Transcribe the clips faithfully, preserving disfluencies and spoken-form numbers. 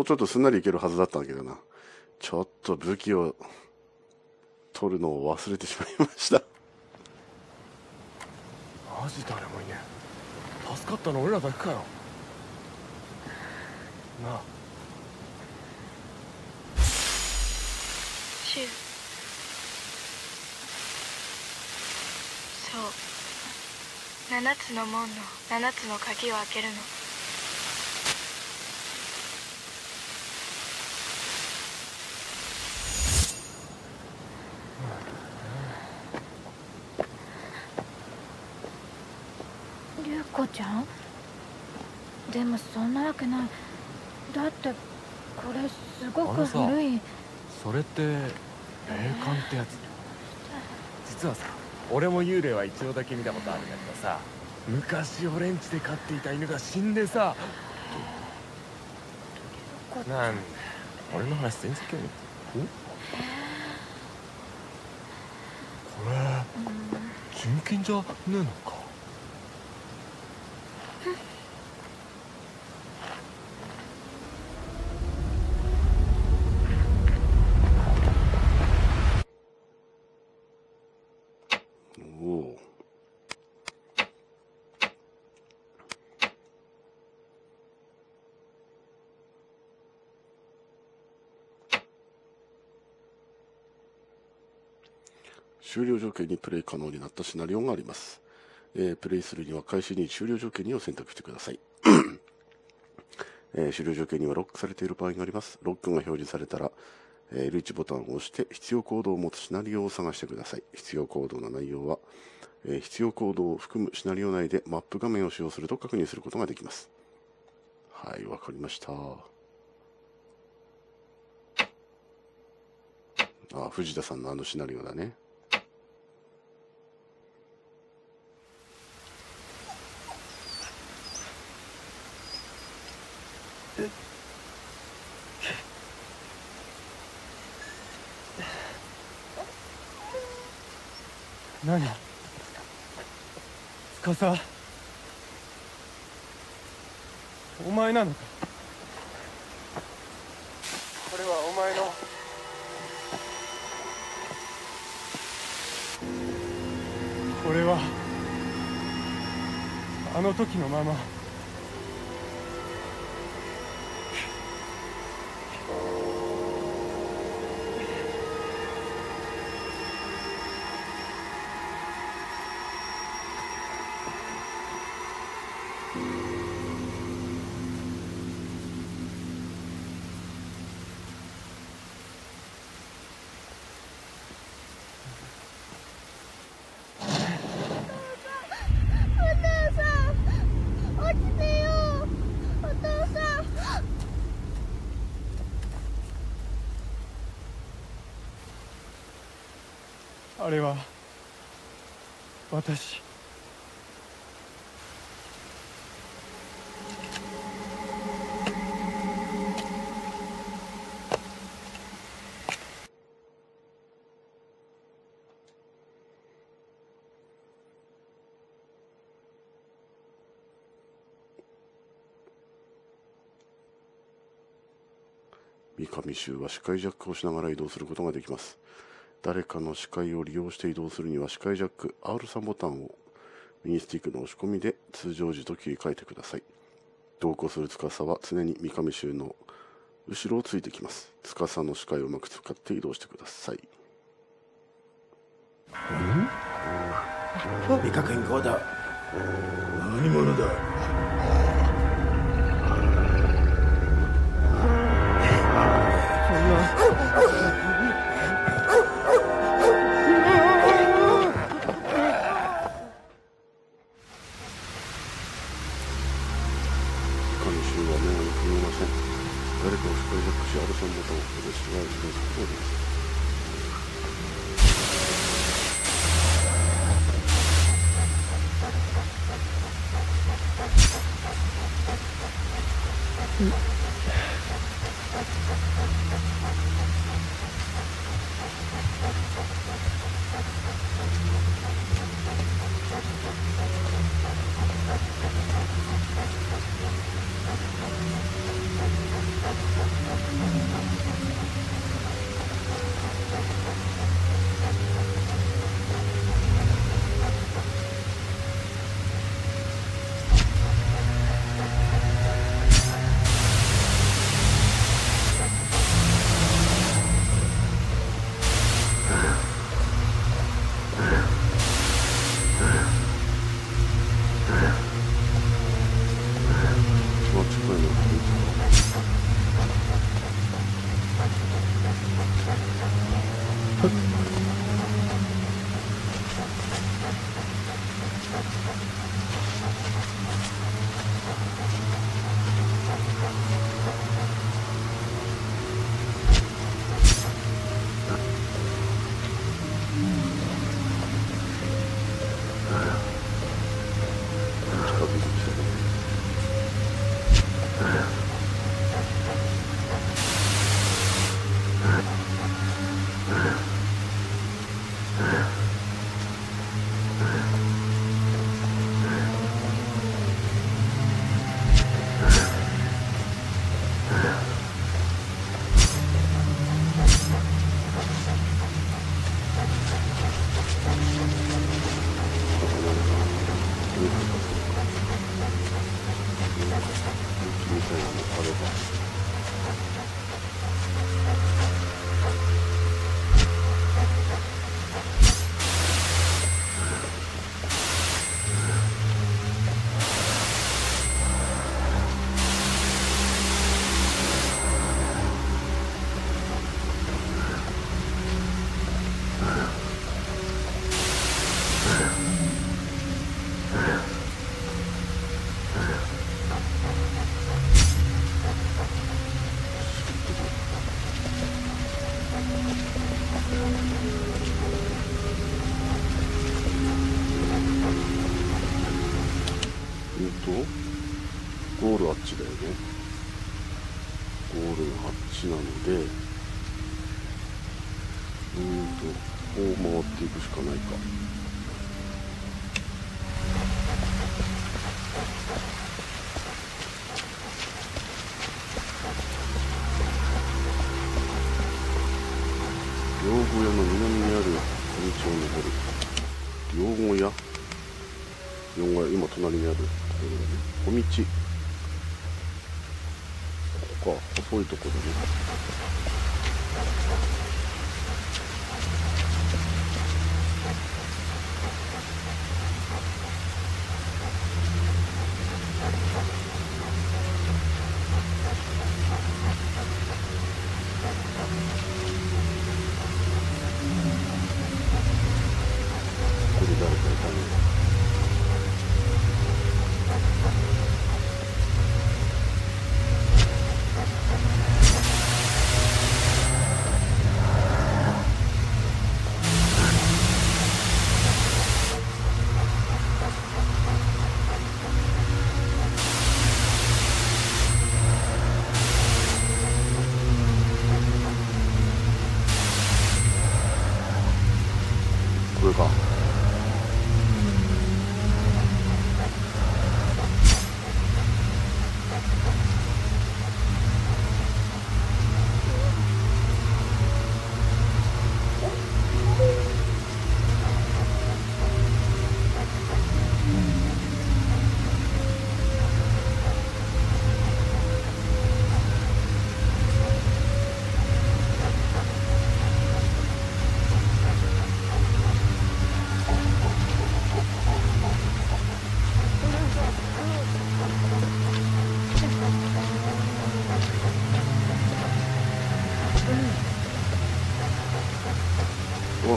うちょっとすんなりいけるはずだったんだけどな。ちょっと武器を取るのを忘れてしまいました。 マジ誰もいねえ。助かったの俺らだけかよ。なあシュウ。そう七つの門の七つの鍵を開けるの。 龍子ちゃん？でもそんなわけない。だってこれすごく古い。 それって霊感ってやつ？実はさ、俺も幽霊は一度だけ見たことあるんだけどさ、昔俺ん家で飼っていた犬が死んでさ。なんだ俺の話全然興味ない。これ純金じゃねえのか。 おお。終了条件にプレイ可能になったシナリオがあります。えー、プレイするには開始に終了条件にを選択してください。えー、終了条件にはロックされている場合があります。ロックが表示されたら、えー、エルワン ボタンを押して必要コードを持つシナリオを探してください。必要コードの内容は、えー、必要コードを含むシナリオ内でマップ画面を使用すると確認することができます。はい、わかりました。あ、藤田さんのあのシナリオだね。 何？司、お前なのか？これはお前の。これはあの時のまま。あれは私。 三上衆は視界ジャックをしながら移動することができます。誰かの視界を利用して移動するには視界ジャック アールスリー ボタンをミニスティックの押し込みで通常時と切り替えてください。同行する司は常に三上衆の後ろをついてきます。司の視界をうまく使って移動してください。 未確認コード。何者だ。 そんな。 誰かを視界ジャックし、アルさんボタンを押して視界を移動することができます。 ゴールあっちだよね。ゴールがあっちなので、うーんとこう回っていくしかないか。両小屋の南にある小道を登る。両小屋両小屋、今隣にあるところだね。小道、ここか、細いところだね。ここで誰かいたね。これか。お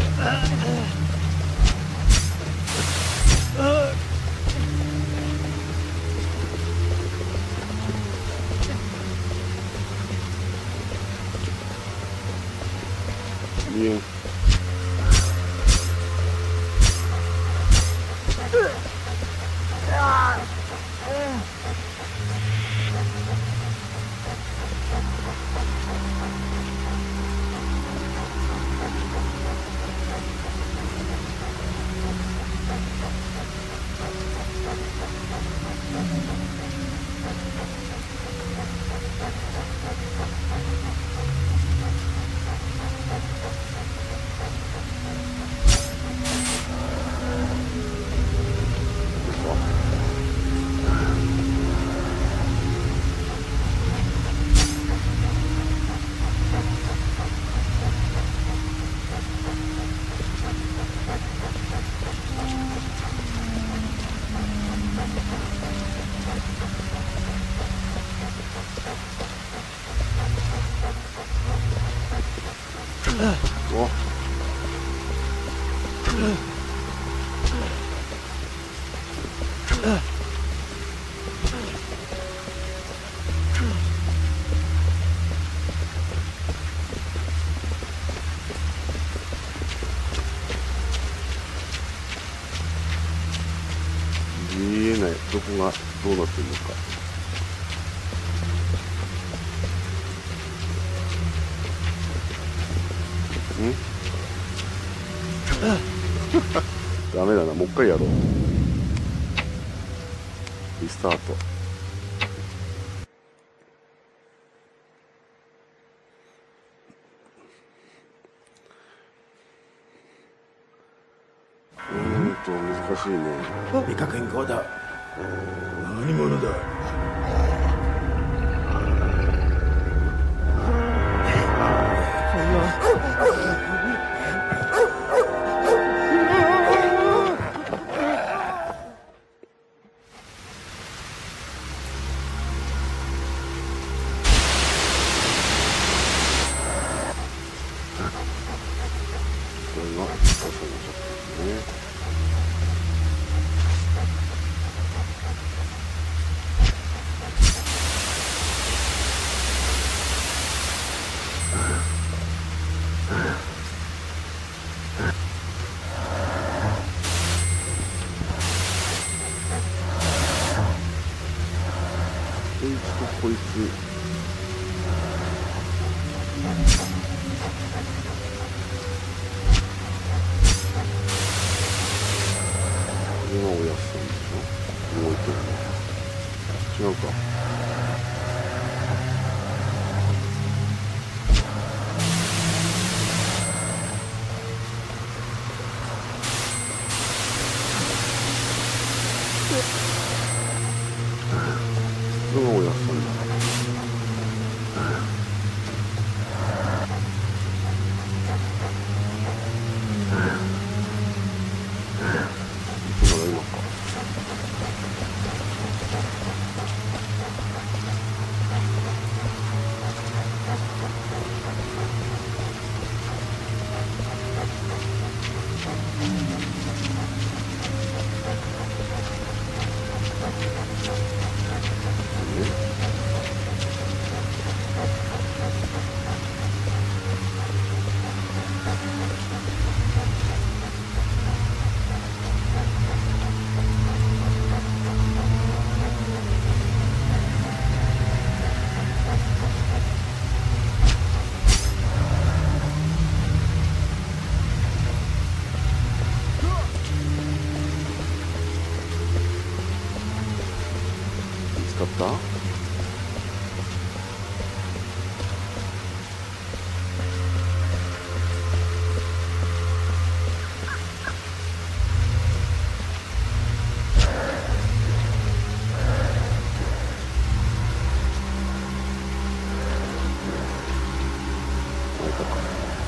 いいよ。 お見えない、どこがどうなってるのか。んダメだな、もう一回やろう。リスタート。うーんと難しいね。 未確認コード。何者だ。 これが朝のシャツですね。こいつとこいつ。これがおやつなんでしょ。動いてるの。違うか。これがおやつなんだ。いつまだ今か。見つかった？開いたか。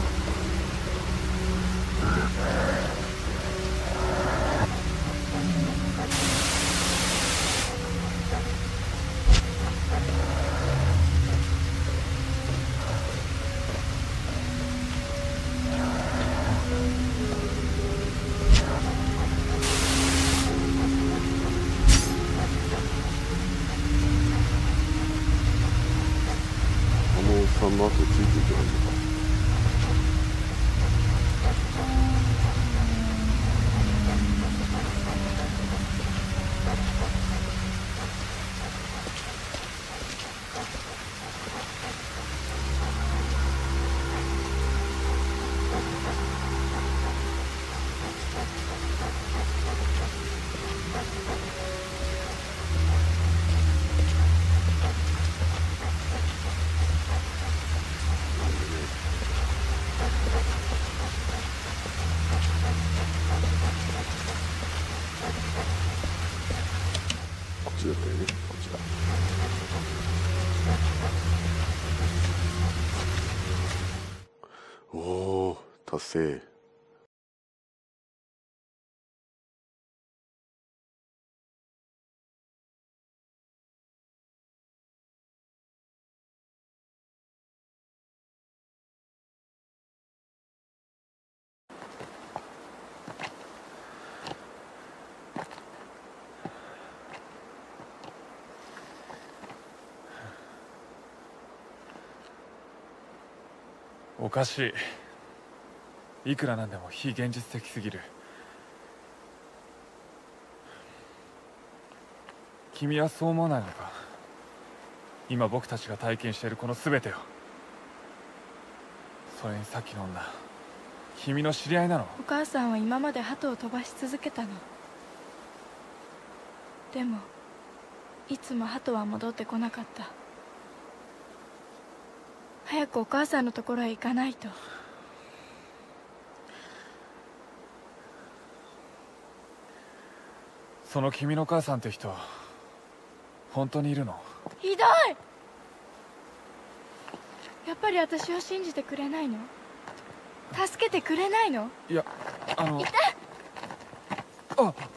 あのおっさんの後ついていけばいいのか。こっちだったよね。こっちだ。おお、達成。 おかしい。いくらなんでも非現実的すぎる。君はそう思わないのか？今僕たちが体験しているこの全てを。それにさっきの女、君の知り合いなの？ お母さんは今まで鳩を飛ばし続けたの。でもいつも鳩は戻ってこなかった。早くお母さんのところへ行かないと。 その君の母さんって人本当にいるの？ ひどい。やっぱり私を信じてくれないの？助けてくれないの？ いや、あのいた。 あっ